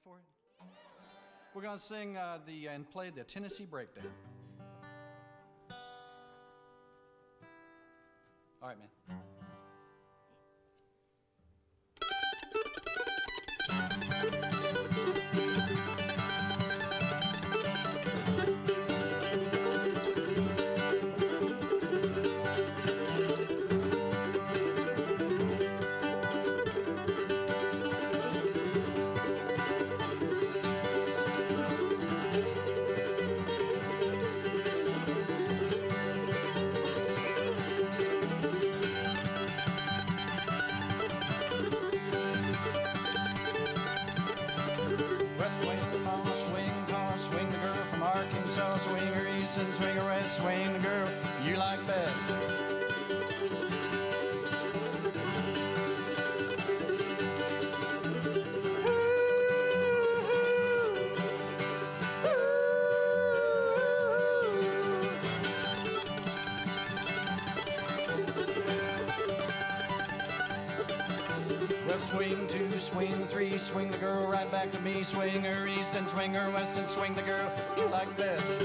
for it? We're going to sing and play the Tennessee Breakdown. All right, man. Arkansas, swing her east and swing her west, swing the girl you like best. Well, swing two, swing three, swing the girl right back to me. Swing her east and swing her west and swing the girl you like best.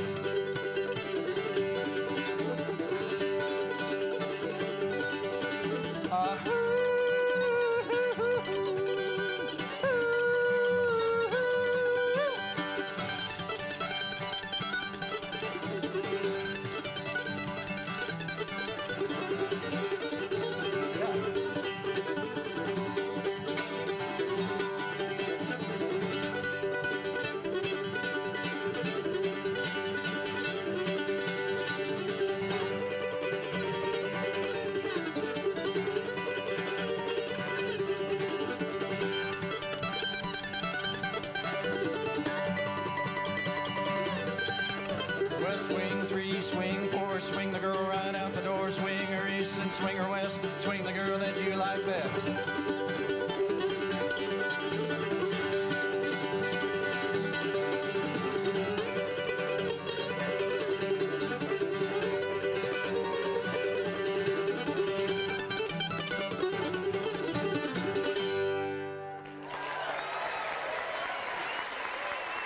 Swing three, swing four, swing the girl right out the door. Swing her east and swing her west, swing the girl that you like best.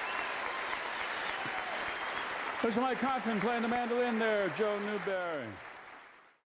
There's Mike Cochran playing the mandolin there, Joe Newberry.